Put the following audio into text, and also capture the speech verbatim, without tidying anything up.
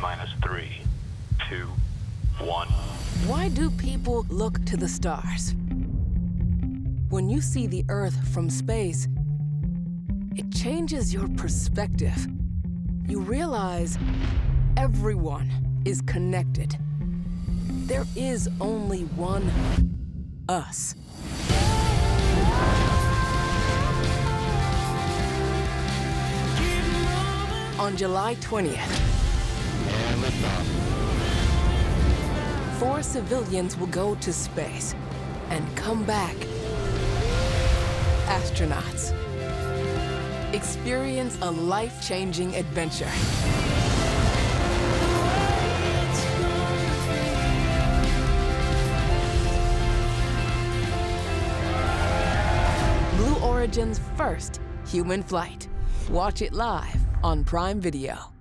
minus three, two, one. Why do people look to the stars? When you see the Earth from space, it changes your perspective. You realize everyone is connected. There is only one us. On July twentieth, And lift off. four civilians will go to space and come back astronauts. Experience a life-changing adventure. Blue Origin's first human flight. Watch it live on Prime Video.